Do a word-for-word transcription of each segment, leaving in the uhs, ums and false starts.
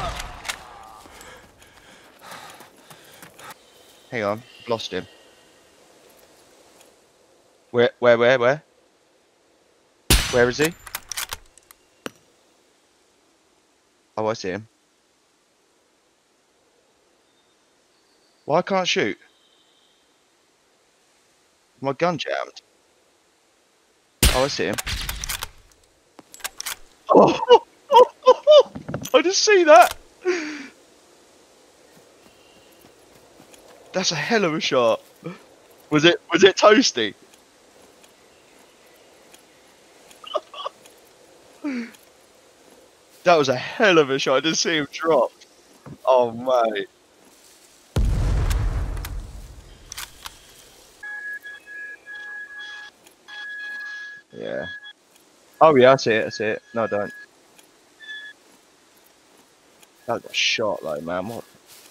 Hang on, lost him. Where, where, where, where? Where is he? Oh, I see him. Why can't I shoot? My gun jammed. Oh, I see him. Oh, I just see that. That's a hell of a shot. Was it? Was it toasty? That was a hell of a shot. I didn't see him drop. Oh mate. Yeah. Oh yeah, I see it. I see it. No, I don't. That got shot though, man. What?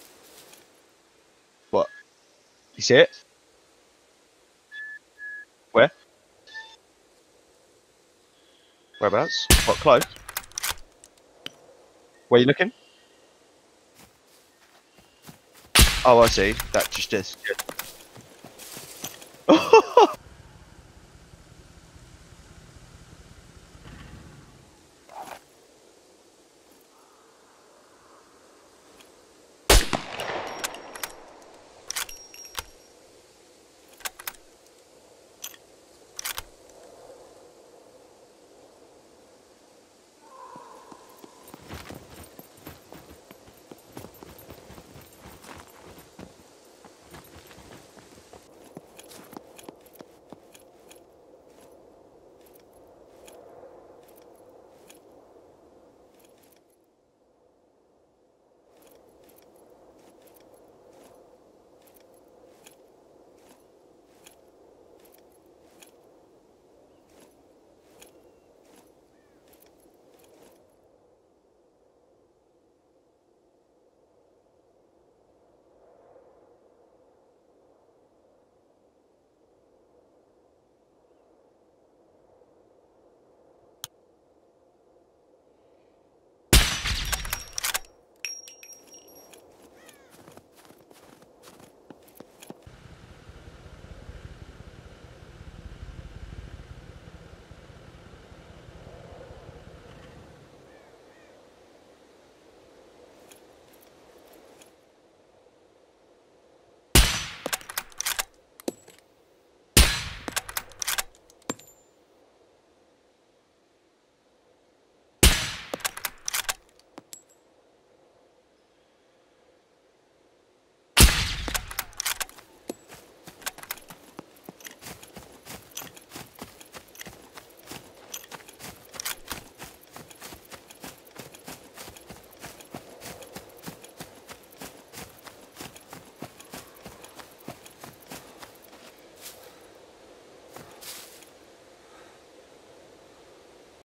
What? You see it? Where? Whereabouts? What? Close? Where you looking? Oh, I see. That just is.